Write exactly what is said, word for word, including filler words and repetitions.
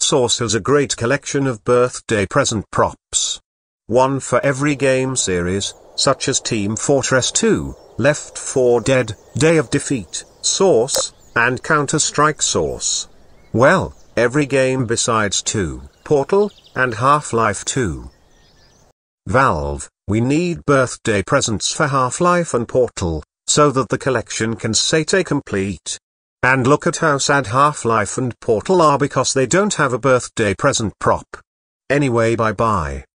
Source has a great collection of birthday present props. One for every game series, such as Team Fortress two, Left four Dead, Day of Defeat, Source, and Counter-Strike Source. Well, every game besides two, Portal, and Half-Life two. Valve, we need birthday presents for Half-Life and Portal, so that the collection can stay complete. And look at how sad Half-Life and Portal are because they don't have a birthday present prop. Anyway, bye bye.